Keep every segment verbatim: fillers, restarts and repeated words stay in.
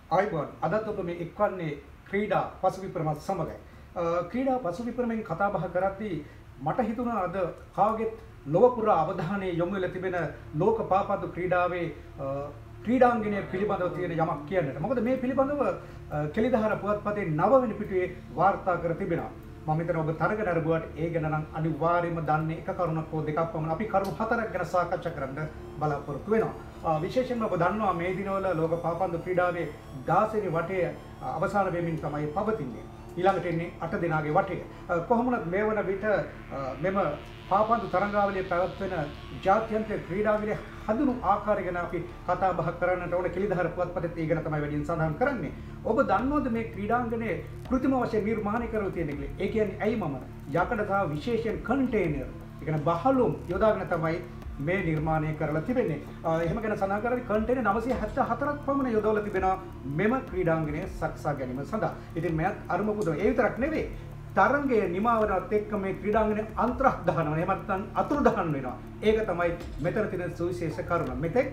ආයිබෝන් අදත් ඔබ මේ එක්වන්නේ ක්‍රීඩා පසු විපරමත් සමගයි. ක්‍රීඩා පසු විපරමෙන් කතා බහ කරද්දී මට හිතුණා අද කාගෙත් ලොව පුරා අවධානය යොමු වෙලා තිබෙන ලෝක පාපද්දු ක්‍රීඩාවේ ක්‍රීඩාංගනය පිළිබඳව තියෙන යමක් කියන්නට. මොකද මේ පිළිබඳව කෙලිදහර පුවත්පතේ නව වෙනි පිටුවේ වාර්තා කර තිබෙනවා. මම හිතනවා ඔබ තරග නරඹුවාට ඒ ගැන නම් අනිවාර්යයෙන්ම දන්නේ එක කරුණක් හෝ දෙකක් පමණ. අපි කරුණු හතරක් ගැන සාකච්ඡා කරන්න බලාපොරොත්තු වෙනවා. විශේෂයෙන්ම ඔබ දන්නවා මේ දිනවල ලෝක පාපන්දු ක්‍රීඩාවේ දහස් වෙනි වටය අවසාන වෙමින් තමයි පවතින්නේ. ඊළඟට එන්නේ අට දිනාගේ වටය. කොහොමුණත් මේ වන විට මෙම පාපන්දු තරඟාවලිය පැවැත්වෙන ජාත්‍යන්තර ක්‍රීඩාවලිය හඳුනු ආකාරය ගැන අපි කතා බහ කරන්නට ඕන. කෙලිදහර පුවත්පතේ ඒ ගැන තමයි වැඩියෙන් සඳහන් කරන්නේ. ඔබ දන්නවද මේ ක්‍රීඩාංගණය කෘත්‍රිම වශයෙන් නිර්මාණය කරලා තියෙන කියලා? ඒ කියන්නේ ඇයි මම යකඩ සහ විශේෂයෙන් කන්ටේනර්, ඒ කියන්නේ බහලුම් යොදාගෙන තමයි මේ නිර්මාණය කරලා තිබෙන්නේ. එහෙම ගැන සඳහන් කරද්දී කන්ටේනර් නවසිය හැත්තෑ හතරක් පමණ යොදවලා තිබෙනවා මෙම ක්‍රීඩාංගණය සකසා ගැනීම සඳහා. ඉතින් මෙයත් අරුම පුදුම. ඒ විතරක් නෙවෙයි. තරංගයේ නිමාවනත් එක්ක මේ ක්‍රීඩාංගණය අන්තරක් දහනවා. එහෙම නැත්නම් අතුරු දහන් වෙනවා. ඒක තමයි මෙතන තියෙන සුවිශේෂ කරුණ. මෙතෙක්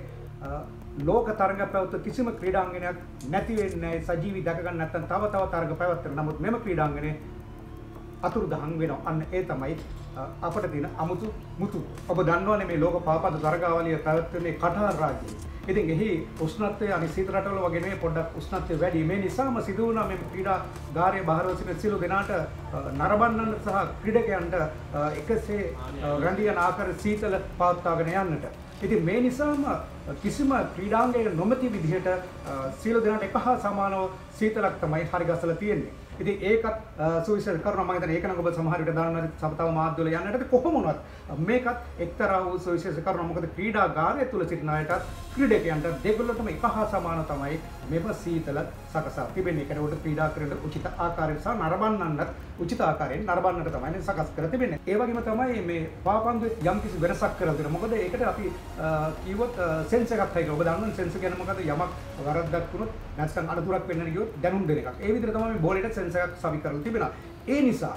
ලෝක තරඟ පැවැත්ව කිසිම ක්‍රීඩාංගණයක් නැති වෙන්නේ සජීවී දැක ගන්න නැත්නම් තව තව තරඟ පැවැත්වෙන. නමුත් මෙම ක්‍රීඩාංගණය අතුරු දහන් වෙනවා. අන්න ඒ තමයි අපට තියෙන අමුතු මුතු. ඔබ දන්නවනේ මේ ලෝක පාපද්දු තරගාවලිය පැවැත්වෙන්නේ කටාර් රාජ්‍යයේ. ඉතින් එහි උෂ්ණත්වය අනිත් සීත රටවල වගේ නෙවෙයි, පොඩ්ඩක් උෂ්ණත්වය වැඩි. මේ නිසාම සිදු වුණා මේ ක්‍රීඩා ගාරයේ බහරව සිටින සියලු දෙනාට නරඹන්නන් සහ ක්‍රීඩකයන්ට එකසේ රැඳී යන ආකාර සීතල පවත්වාගෙන යන්නට. ඉතින් මේ නිසාම කිසිම ක්‍රීඩාංගයක නොමැති විදිහට සියලු දෙනාට එක හා සමානව සීතලක් තමයි හරි ගසලා තියෙන්නේ. ඉතින් ඒකත් සුවිශේෂ කරුණක්. මම හිතන්නේ ඒක නම් ඔබ සමහර විට දන්නවා සමතව මාධ්‍යවල යන්නට. කොහොම වුණත් මේකත් එක්තරා වූ සුවිශේෂ කරුණක්. මොකද ක්‍රීඩාගාරය තුල සිටින අයටත් ක්‍රීඩකයන්ට දෙගොල්ලටම එක හා සමාන තමයි මෙම සීතල සකසා තිබෙන්නේ. ඒකට උඩ ක්‍රීඩා කරන උචිත ආකාරයෙන් සහ නරඹන්නන්ට උචිත ආකාරයෙන් නරඹන්නට තමයි සකස් කරලා තිබෙන්නේ. ඒ වගේම තමයි මේ පාපන්දුවේ යම් කිසි වෙනසක් කරලා දෙනවා. මොකද ඒකට අපි කිව්වොත් සෙන්ස් එකක් හයි. ඔබ දන්නවනේ සෙන්ස් කියන්නේ මොකද? යමක් වරද්දක් වුණොත් නැත්නම් අනතුරක් වෙන්න ගියොත් දැනුම් දෙන එකක්. ඒ විදිහට තමයි මේ බෝලෙට සෙන්ස් එකක් සවි කරලා තිබෙනවා. ඒ නිසා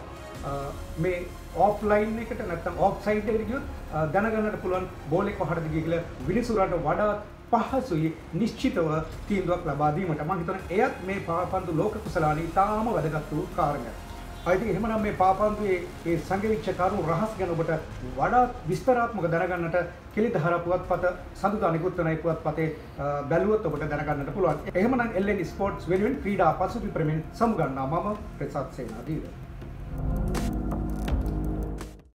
මේ ඔෆ්ලයින් එකට නැත්නම් ඔෆ් සයිඩ් එකට ගියොත් දැනගන්නට පුළුවන් බෝල් එක කොහටද ගියේ කියලා විනිසුරට වඩා පහසුයි නිශ්චිතව තීන්දුවක් ලබා දීමට. මම හිතනවා එයත් මේ පාපන්දු ලෝක කුසලානි තාම වැදගත් වූ කාරණයක්. I think එහෙමනම් මේ පාපන්දුවේ ඒ සංගවිච්ච කරුණු රහස් ගැන ඔබට වඩා විස්තරාත්මක දැනගන්නට කෙලිදහර පුවත්පත සඳුදා නිකුත් වන පුවත්පතේ බැලුවොත් ඔබට දැනගන්නට පුළුවන්. එහෙමනම් එල් එන් ස්පෝර්ට්ස් වෙනුවෙන් ක්‍රීඩා පසු විපරමින් සමුගන්නා මම ප්‍රසාද් සේනාධීර.